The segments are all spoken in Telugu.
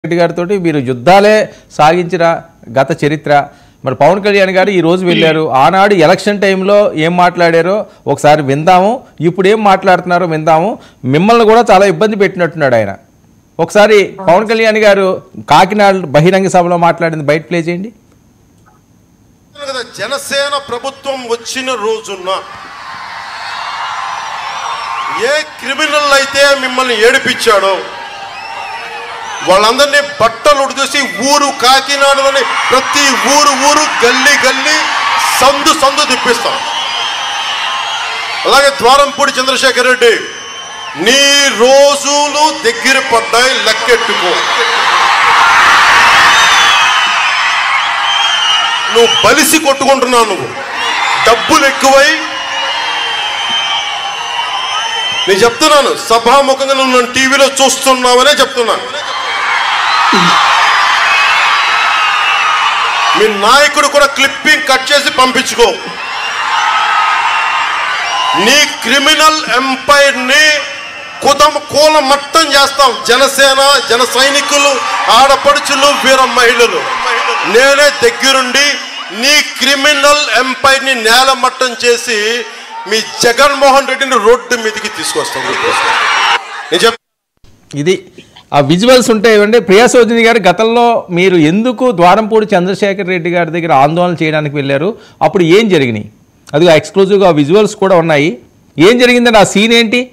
రెడ్డి గారితో మీరు యుద్ధాలే సాగించిన గత చరిత్ర. మరి పవన్ కళ్యాణ్ గారు ఈ రోజు వెళ్ళారు. ఆనాడు ఎలక్షన్ టైంలో ఏం మాట్లాడారో ఒకసారి విందాము, ఇప్పుడు ఏం మాట్లాడుతున్నారో విందాము. మిమ్మల్ని కూడా చాలా ఇబ్బంది పెట్టినట్టున్నాడు ఆయన. ఒకసారి పవన్ కళ్యాణ్ గారు కాకినాడ బహిరంగ సభలో మాట్లాడింది బయట ప్లే చేయండి. జనసేన ప్రభుత్వం వచ్చిన రోజున ఏ క్రిమినల్ అయితే మిమ్మల్ని ఏడిపించాడో వాళ్ళందరినీ బట్టలు ఉడిచేసి ఊరు కాకినాడలోని ప్రతి ఊరు గల్లీ గల్లీ సందు సందు తిప్పిస్తాం. అలాగే ద్వారంపూడి చంద్రశేఖర్ రెడ్డి, నీ రోజులు దగ్గర పడ్డాయి, లెక్కెట్టుకో. నువ్వు బలిసి కొట్టుకుంటున్నావు, నువ్వు డబ్బులు ఎక్కువై. నేను చెప్తున్నాను, సభాముఖంగా నువ్వు నన్ను టీవీలో చూస్తున్నావనే చెప్తున్నాను. మీ నాయకుడు కూడా క్లిప్పింగ్ కట్ చేసి పంపించుకో. నీ క్రిమినల్ ఎంపైర్ ని కూల మట్టం చేస్తాం. జనసేన, జన సైనికులు, ఆడపడుచులు, వీర మహిళలు, నేనే దగ్గరుండి నీ క్రిమినల్ ఎంపైర్ ని నేల మట్టం చేసి మీ జగన్మోహన్ రెడ్డిని రోడ్డు మీదకి తీసుకొస్తాం. ఇది ఆ విజువల్స్ ఉంటాయండి. ప్రియా సోజిని గారు, గతంలో మీరు ఎందుకు ద్వారంపూడి చంద్రశేఖర్ రెడ్డి గారి దగ్గర ఆందోళన చేయడానికి వెళ్ళారు, అప్పుడు ఏం జరిగినాయి? అదిగో ఎక్స్క్లూజివ్గా విజువల్స్ కూడా ఉన్నాయి. ఏం జరిగిందండి, ఆ సీన్ ఏంటి?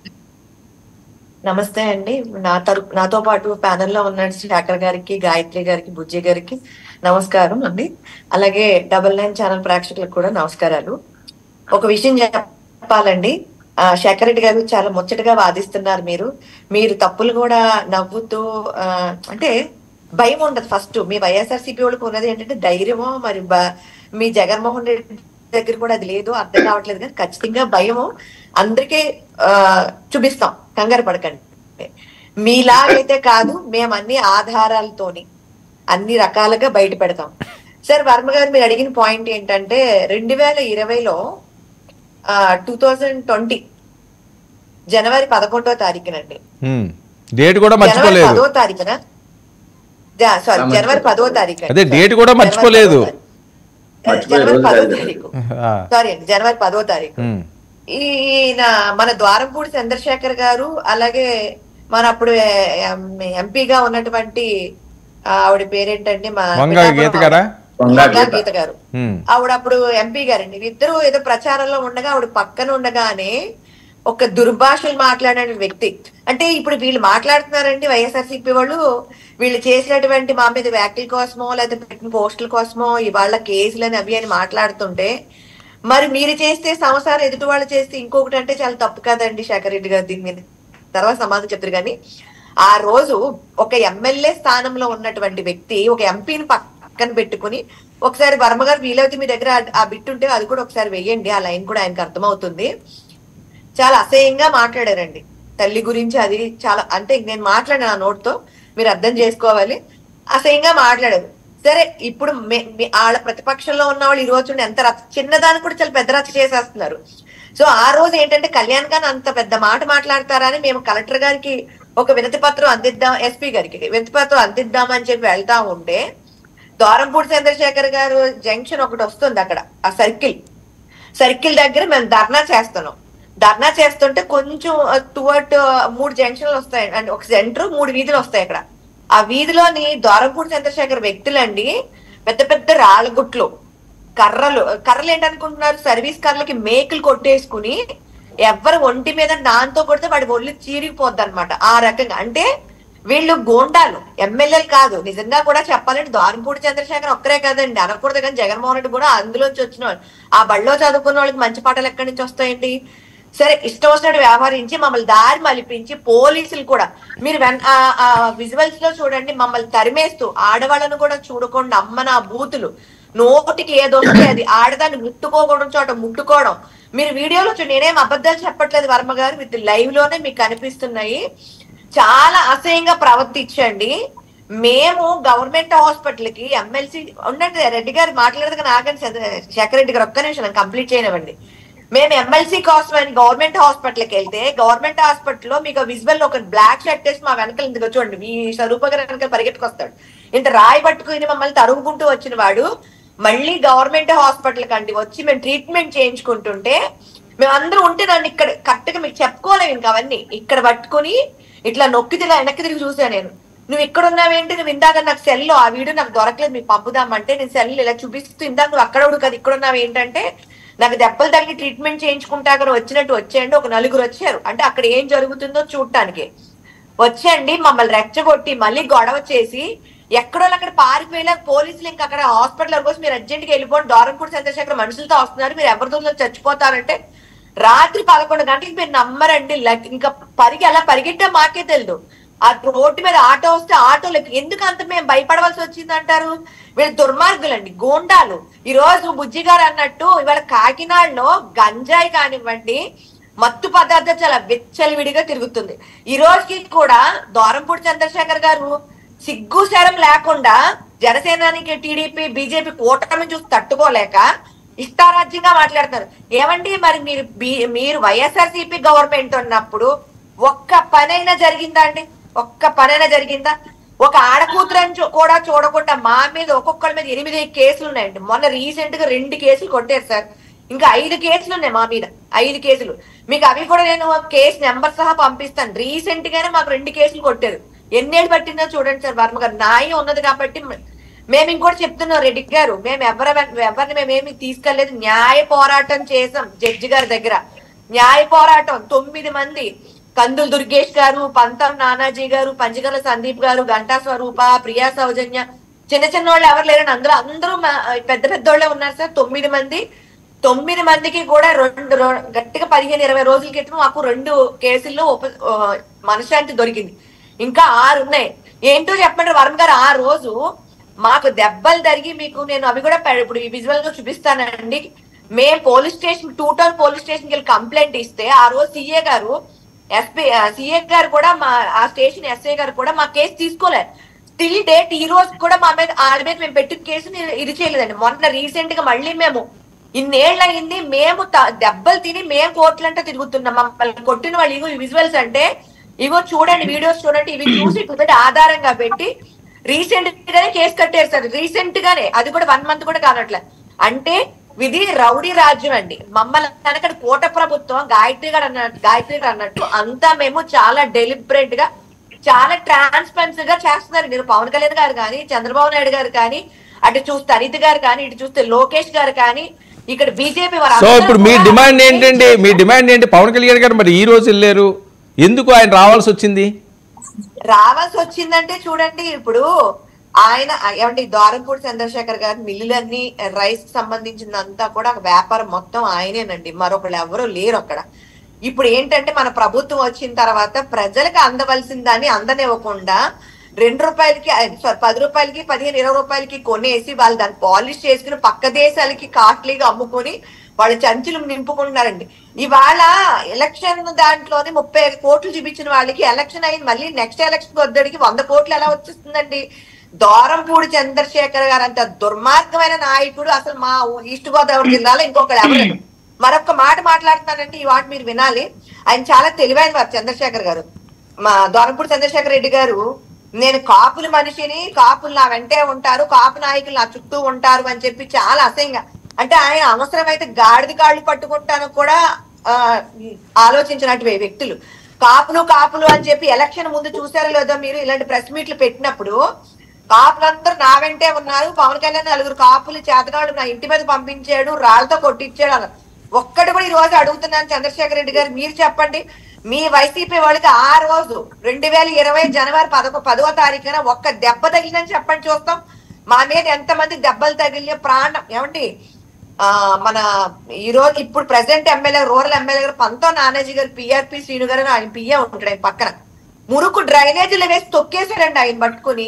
నమస్తే అండి. నాతో పాటు ప్యానెల్లో ఉన్న శేఖర్ గారికి, గాయత్రి గారికి, బుజ్జి గారికి నమస్కారం అండి. అలాగే 99 ఛానల్ ప్రేక్షకులకు కూడా నమస్కారాలు. ఒక విషయం చెప్పాలండి, శేఖర్ రెడ్డి గారు చాలా ముచ్చటగా వాదిస్తున్నారు. మీరు తప్పులు కూడా నవ్వుతూ, అంటే భయం ఉండదు. ఫస్ట్ మీ వైఎస్ఆర్సీపీ వాళ్ళకి ఉన్నది ఏంటంటే ధైర్యమో, మరి మీ జగన్మోహన్ రెడ్డి దగ్గర కూడా అది లేదు, అర్థం కావట్లేదు. కానీ ఖచ్చితంగా భయము అందరికీ చూపిస్తాం, కంగారు పడకండి. మీలాగైతే కాదు, మేము అన్ని ఆధారాలతోని అన్ని రకాలుగా బయట పెడతాం. సార్ వర్మ గారు, మీరు అడిగిన పాయింట్ ఏంటంటే 2020లో 2020 జనవరి 11వ తారీఖునండి, డేట్ కూడా మర్చిపోలేదు. 10వ తారీఖున, సారీ జనవరి 10వ తారీఖు, అదే డేట్ కూడా మర్చిపోలేదు. జనవరి 10వ తారీఖు, సారీ అండి, జనవరి 10వ తారీఖు. ఈయన మన ద్వారంపూడి చంద్రశేఖర్ గారు, అలాగే మన అప్పుడు ఎంపీగా ఉన్నటువంటి ఆవిడ పేరేంటండి, మా గీత గారు, ఆవిడ అప్పుడు ఎంపీ గారండి. ఇద్దరు ఏదో ప్రచారంలో ఉండగా ఆవిడ పక్కన ఉండగానే ఒక దుర్భాషలు మాట్లాడిన వ్యక్తి. అంటే ఇప్పుడు వీళ్ళు మాట్లాడుతున్నారండి వైఎస్ఆర్సీపీ వాళ్ళు, వీళ్ళు చేసినటువంటి మా మీద వ్యాఖ్యల కోసమో లేదా పెట్టిన పోస్టుల కోసమో ఇవాళ కేసులని అవి అని మాట్లాడుతుంటే, మరి మీరు చేస్తే సంవత్సరాలు ఎదుటి వాళ్ళు చేస్తే ఇంకొకటి అంటే చాలా తప్పు కదండి శేఖర్ రెడ్డి గారు. దీని మీద తర్వాత సమాధానం చెప్తారు. కానీ ఆ రోజు ఒక ఎమ్మెల్యే స్థానంలో ఉన్నటువంటి వ్యక్తి ఒక ఎంపీని పక్కన పెట్టుకుని, ఒకసారి వర్మ గారు వీలైతే మీ దగ్గర ఆ బిట్ ఉంటే అది కూడా ఒకసారి వెయ్యండి, ఆ లైన్ కూడా ఆయనకు అర్థమవుతుంది. చాలా అసహ్యంగా మాట్లాడారండి తల్లి గురించి. అది చాలా, అంటే నేను మాట్లాడిన ఆ నోట్తో మీరు అర్థం చేసుకోవాలి. అసహ్యంగా మాట్లాడారు. సరే, ఇప్పుడు వాళ్ళ ప్రతిపక్షంలో ఉన్న వాళ్ళు ఈ రోజు ఎంత చిన్నదాన్ని కూడా చాలా పెద్ద రచ్చ చేసేస్తున్నారు. సో ఆ రోజు ఏంటంటే కళ్యాణ్ గారు అంత పెద్ద మాట మాట్లాడతారని మేము కలెక్టర్ గారికి ఒక వినతి పత్రం అందిద్దాం, ఎస్పీ గారికి వినతి పత్రం అందిద్దామని చెప్పి వెళ్తా ఉంటే, ద్వారంపూడి చంద్రశేఖర్ గారు జంక్షన్ ఒకటి వస్తుంది, అక్కడ ఆ సర్కిల్ దగ్గర మేము ధర్నా చేస్తున్నాం. ధర్నా చేస్తుంటే కొంచెం టువర్డ్ 3 జంక్షన్లు వస్తాయి అండి, ఒక సెంటర్ 3 వీధులు వస్తాయి. అక్కడ ఆ వీధిలోని ద్వారంపూడి చంద్రశేఖర్ వ్యక్తులండి పెద్ద పెద్ద రాళ్ళగుట్లు, కర్రలు ఏంటనుకుంటున్నారు, సర్వీస్ కర్రలకి మేకులు కొట్టేసుకుని ఎవరు ఒంటి మీద నాంతో కొడితే వాడి ఒళ్ళు చీరిగిపోద్ది అనమాట. ఆ రకంగా, అంటే వీళ్ళు గోండాలు, ఎమ్మెల్యేలు కాదు. నిజంగా కూడా చెప్పాలంటే ద్వారంపూడి చంద్రశేఖర్ ఒక్కరే కాదండి, అనకూడదు కానీ జగన్మోహన్ రెడ్డి కూడా అందులోంచి వచ్చిన వాళ్ళు. ఆ బడిలో చదువుకున్న వాళ్ళకి మంచి పాటలు ఎక్కడి నుంచి వస్తాయండి? సరే, ఇష్టం వచ్చినట్టు వ్యవహరించి మమ్మల్ని దారి మలిపించి, పోలీసులు కూడా మీరు విజువల్స్ లో చూడండి, మమ్మల్ని తరిమేస్తూ, ఆడవాళ్ళను కూడా చూడకుండా అమ్మ నా బూతులు, నోటికి ఏదొస్తే అది, ఆడదాన్ని ముట్టుకోకూడదు చోట ముట్టుకోవడం. మీరు వీడియోలో చూడండి, నేనేం అబద్ధాలు చెప్పట్లేదు వర్మ గారు, విత్ లైవ్ లోనే మీకు కనిపిస్తున్నాయి. చాలా అసహ్యంగా ప్రవర్తించండి. మేము గవర్నమెంట్ హాస్పిటల్ కి ఎమ్మెల్సీ ఉండండి, రెడ్డి గారు మాట్లాడదు కానీ ఆగండి, శేఖర్ రెడ్డి గారు ఒక్క నిమిషం కంప్లీట్ చేయనివ్వండి. మేము ఎమ్మెల్సీ కోసం అని గవర్నమెంట్ హాస్పిటల్కి వెళ్తే గవర్నమెంట్ హాస్పిటల్లో మీకు విజువల్ ఒక బ్లాక్ షర్ట్ వేసి మా వెనకలు ఇందుకు చూడండి, మీ స్వరూప గారి వెనకాల పరిగెట్టుకొస్తాడు. ఇంత రాయి పట్టుకుని మమ్మల్ని తరుగుకుంటూ వచ్చిన వాడు మళ్ళీ గవర్నమెంట్ హాస్పిటల్ కండి వచ్చి మేము ట్రీట్మెంట్ చేయించుకుంటుంటే మేమందరూ ఉంటే నన్ను ఇక్కడ కరెక్ట్గా మీకు చెప్పుకోలేము ఇంకా అవన్నీ ఇక్కడ పట్టుకుని ఇట్లా నొక్కి వెనక్కి తిరిగి చూసా నేను. నువ్వు ఇక్కడ ఉన్నావేంటి, నువ్వు ఇందాక నాకు సెల్లో ఆ వీడియో నాకు దొరకలేదు మీకు పంపుదామంటే నేను సెల్ ఇలా చూపిస్తూ ఇందాక నువ్వు అక్కడ కదా ఇక్కడ ఉన్నావు ఏంటంటే నాకు దెబ్బలు తగిలి ట్రీట్మెంట్ చేయించుకుంటా అక్కడ వచ్చినట్టు వచ్చేయండి. ఒక 4 వచ్చారు అంటే అక్కడ ఏం జరుగుతుందో చూడటానికి వచ్చేయండి. మమ్మల్ని రెచ్చగొట్టి మళ్ళీ గొడవ చేసి ఎక్కడో అక్కడ పారిపోయేలా పోలీసులు ఇంకా అక్కడ హాస్పిటల్ కోసం మీరు అర్జెంట్గా వెళ్ళిపోండి, దూరంపూడి చంద్రశేఖర్ మనుషులతో వస్తున్నారు, మీరు ఎవరి దూరంలో చచ్చిపోతారంటే రాత్రి 11 గంటలకు మీరు నమ్మరండి. ఇంకా అలా పరిగెట్టా మాకే తెలియదు. ఆ రోడ్డు మీద ఆటో వస్తే ఆటోలకి ఎందుకు అంత మేము భయపడవలసి వచ్చింది అంటారు? వీళ్ళు దుర్మార్గులండి, గోండాలు. ఈ రోజు బుజ్జి గారు అన్నట్టు ఇవాళ కాకినాడలో గంజాయి కానివ్వండి మత్తు పదార్థం చాలా విచ్చలవిడిగా తిరుగుతుంది. ఈ రోజుకి కూడా దూరంపూడి చంద్రశేఖర్ గారు సిగ్గు శరం లేకుండా జనసేనానికి టీడీపీ బీజేపీ కూటమి చూసి తట్టుకోలేక ఇష్టారాజ్యంగా మాట్లాడుతున్నారు. ఏమండి మరి మీరు వైఎస్ఆర్సీపీ గవర్నమెంట్ ఉన్నప్పుడు ఒక్క పనైనా జరిగిందా అండి? ఒక్క పనైనా జరిగిందా? ఒక ఆడకూతురని కూడా చూడకుండా మా మీద ఒక్కొక్కరి మీద 8 కేసులు ఉన్నాయండి. మొన్న రీసెంట్ గా 2 కేసులు కొట్టారు సార్, ఇంకా 5 కేసులు ఉన్నాయి మా మీద, 5 కేసులు. మీకు అవి కూడా నేను కేసు నెంబర్ సహా పంపిస్తాను. రీసెంట్ గానే మాకు 2 కేసులు కొట్టారు. ఎన్నేళ్ళు పట్టిందో చూడండి సార్. వర్మ గారు న్యాయం ఉన్నది కాబట్టి మేము ఇంకోటి చెప్తున్నాం, రెడ్డి గారు మేము ఎవరిని మేమేమి తీసుకెళ్లేదు, న్యాయ పోరాటం చేసాం జడ్జి గారి దగ్గర. న్యాయ పోరాటం 9 మంది, కందులు దుర్గేష్ గారు, పంతం నానాజీ గారు, పంచగల సందీప్ గారు, గంటా స్వరూప, ప్రియా సౌజన్య, చిన్న వాళ్ళు ఎవరు లేరని అందరూ పెద్ద పెద్దోళ్లే ఉన్నారు సార్. 9 మంది. 9 మందికి కూడా గట్టిగా 15-20 రోజుల క్రితం మాకు 2 కేసుల్లో మనశ్శాంతి దొరికింది. ఇంకా 6 ఉన్నాయి. ఏంటో చెప్పండి వర్మ గారు, ఆ రోజు మాకు దెబ్బలు తరిగి మీకు నేను అవి కూడా ఇప్పుడు ఈ విజువల్ గా చూపిస్తానండి. మేము పోలీస్ స్టేషన్ 2 టౌన్ పోలీస్ స్టేషన్కి వెళ్ళి కంప్లైంట్ ఇస్తే ఆ రోజు సిఏ గారు కూడా ఆ స్టేషన్ ఎస్ఐ గారు కూడా మా కేసు తీసుకోలేదు. స్టిల్ డేట్ ఈ రోజు కూడా మా మీద ఆడి మీద మేము పెట్టిన కేసుని ఇది చేయలేదండి. మొన్న రీసెంట్ గా మళ్ళీ మేము ఇన్నేళ్ళు అయింది మేము దెబ్బలు తిని మేము కోర్టులంటే తిరుగుతున్నాం. మమ్మల్ని కొట్టిన వాళ్ళు ఇగో విజువల్స్ అంటే ఇగో చూడండి, వీడియోస్ చూడండి, ఇవి చూసి ఆధారంగా పెట్టి రీసెంట్ గానే కేసు కట్టారు సార్. రీసెంట్ గానే, అది కూడా 1 మంత్ కూడా కానట్లే. అంటే ఇది రౌడీ రాజ్యం అండి. మమ్మల్ని కనుక కోట ప్రభుత్వం గాయత్రి గారు అన్నట్టు అంతా మేము చాలా డెలిబరేట్ గా చాలా ట్రాన్స్పరెన్సీ గా చేస్తున్నారు. మీరు పవన్ కళ్యాణ్ గారు కానీ, చంద్రబాబు నాయుడు గారు కానీ, అటు చూస్తే అనిత్ గారు కానీ, ఇటు చూస్తే లోకేష్ గారు కానీ, ఇక్కడ బీజేపీ సో ఇప్పుడు మీ డిమాండ్ ఏంటండి? మీ డిమాండ్ ఏంటి? పవన్ కళ్యాణ్ గారు మరి ఈ రోజు వెళ్ళారు, ఎందుకు ఆయన రావాల్సి వచ్చింది? రావాల్సి వచ్చిందంటే చూడండి, ఇప్పుడు ఆయన ఏమంటే దూరంపూడి చంద్రశేఖర్ గారి మిల్లులన్నీ రైస్ సంబంధించిందంతా కూడా వ్యాపారం మొత్తం ఆయనేనండి, మరొకరు ఎవరు లేరు అక్కడ. ఇప్పుడు ఏంటంటే మన ప్రభుత్వం వచ్చిన తర్వాత ప్రజలకు అందవలసిన దాన్ని అందనివ్వకుండా 2 రూపాయలకి 10 రూపాయలకి 15-20 రూపాయలకి కొనేసి వాళ్ళు దాన్ని పాలిష్ చేసుకుని పక్క దేశాలకి కాస్ట్లీగా అమ్ముకొని వాళ్ళు చంచులు నింపుకుంటున్నారండి. ఇవాళ ఎలక్షన్ దాంట్లోనే 35 కోట్లు చూపించిన వాళ్ళకి ఎలక్షన్ అయింది, మళ్ళీ నెక్స్ట్ ఎలక్షన్ వద్దడికి 100 కోట్లు ఎలా వచ్చేస్తుందండి? దూరంపూడి చంద్రశేఖర్ గారు అంత దుర్మార్గమైన నాయకుడు అసలు మా ఈస్ట్ గోదావరి జిల్లాలో ఇంకొకరు ఎవరు. మరొక మాట మాట్లాడుతున్నానంటే ఈ మాట మీరు వినాలి. ఆయన చాలా తెలివైన వారు చంద్రశేఖర్ గారు. మా దూరంపూడి చంద్రశేఖర్ రెడ్డి గారు, నేను కాపుల మనిషిని, కాపులు నా వెంటే ఉంటారు, కాపు నాయకులు నా చుట్టూ ఉంటారు అని చెప్పి చాలా అసహ్యంగా, అంటే ఆయన అవసరమైతే గాడిద కాళ్ళు పట్టుకుంటాను కూడా ఆలోచించినట్టు వ్యక్తులు. కాపులు అని చెప్పి ఎలక్షన్ ముందు చూసారో లేదో మీరు, ఇలాంటి ప్రెస్ మీట్లు పెట్టినప్పుడు కాపులందరూ నా వెంటే ఉన్నారు, పవన్ కళ్యాణ్ 4 కాపులు చేతగాళ్ళు నా ఇంటి మీద పంపించాడు, రాళ్లతో కొట్టించాడు అన్నారు. ఒక్కటి కూడా ఈ రోజు అడుగుతున్నాను చంద్రశేఖర్ రెడ్డి గారు, మీరు చెప్పండి, మీ వైసీపీ వాళ్ళకి ఆ రోజు 2020 జనవరి 10వ తారీఖున ఒక్క దెబ్బ తగిలిందని చెప్పండి చూస్తాం. మా మీద ఎంతమంది దెబ్బలు తగిలిన ప్రాణం ఏమండి. మన ఈ రోజు ఇప్పుడు ప్రెసిడెంట్ ఎమ్మెల్యే రూరల్ ఎమ్మెల్యే గారు పంతం నానాజీ గారు, పిఆర్పి శ్రీను గారు ఆయన పిఏ ఉంటాడు, ఆయన పక్కన మురుకు డ్రైనేజీలు వేసి తొక్కేశారండి ఆయన పట్టుకుని.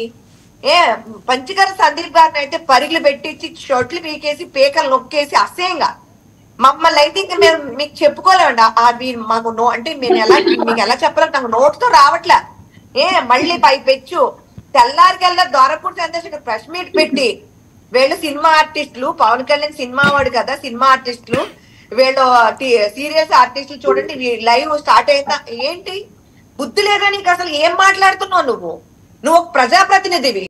పంచగర సందీప్ గారిని అయితే పరిగిలు పెట్టించి షర్ట్లు పీకేసి పేకలు నొక్కేసి అసహ్యంగా మమ్మల్ని అయితే ఇంకా మేము మీకు చెప్పుకోలేమండి. మాకు అంటే మేము మీకు ఎలా చెప్పాలి, నాకు నోటుతో రావట్లే. మళ్ళీ పైపెచ్చు తెల్లారికెల్లా దూరంపూడి చంద్రశేఖర్ ప్రెస్ మీట్ పెట్టి వీళ్ళు సినిమా ఆర్టిస్టులు, పవన్ కళ్యాణ్ సినిమా వాడు కదా, సినిమా ఆర్టిస్టులు వీళ్ళు సీరియస్ ఆర్టిస్టులు చూడండి లైవ్ స్టార్ట్ అయిందా ఏంటి బుద్ధి లేదా నీకు అసలు ఏం మాట్లాడుతున్నావు నువ్వు ఒక ప్రజాప్రతినిధివి